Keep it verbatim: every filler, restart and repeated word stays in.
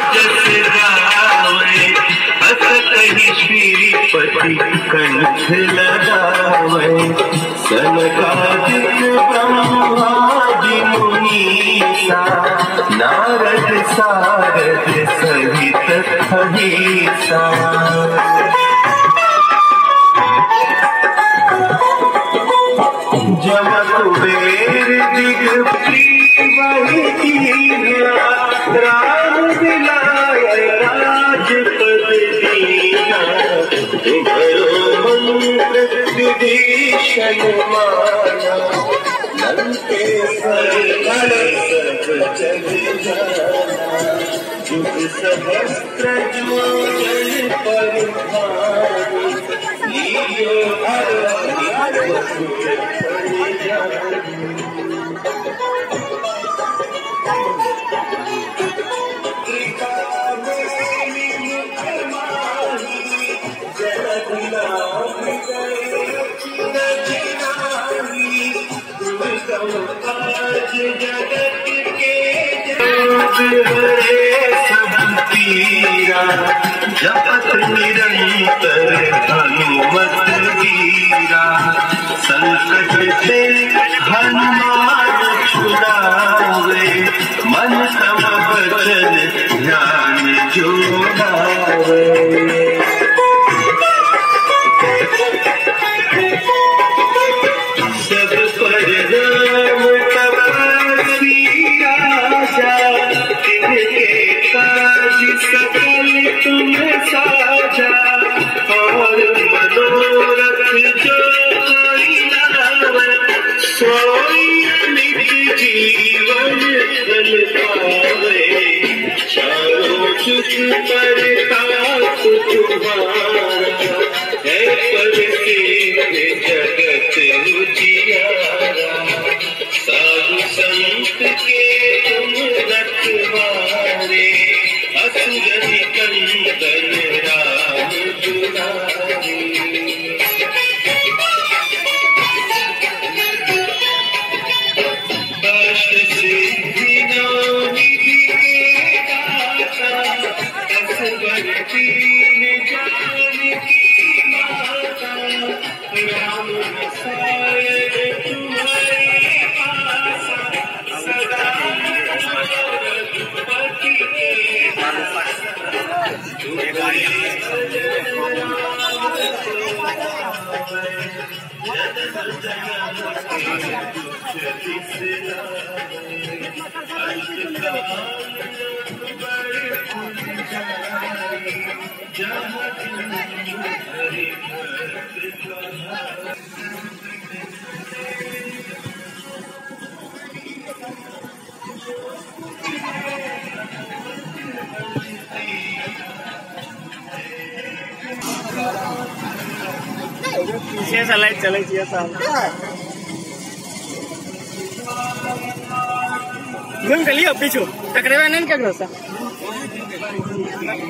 जस गावे हस कही श्रीपति कंठ लगावे सनकादिक ब्रह्मादि मुनीसा नारद सारद सहित अहिसा जब कुबेर दिगपति वही दीना राम दिलाय राजपद दीना तुम्हारो मंत्र विभीषण माना लंकेश्वर सब जग जाना जुग सहस्त्र जो जन पर भारी लियो हर हर सुख जगत के सब पीरा जपत निरंतर हनुमत वीरा संकट से हनुमान छुड़ावे मन तम वचन ध्यान जो लावे सब पर राम तपस्वी राजा तिनके काज सकल तुम साजा और मनोरथ जो कोई लावे सोई अमित जीवन फल पावे चारों जुग पर ताप तुम्हारा है पर जगत उजियारा साधु संत के तुम रखवारे असुर निकंदन राम दुलारे अष्ट सिद्धि नौ निधि के दाता असवर तीन जानकी माता राम रसायन तुम्हारे पासा सदा रघुपति के पीछे से लाइट चले चाहिए साहब घूम के लिए पीछू टकरेवा नहीं क्या करो सा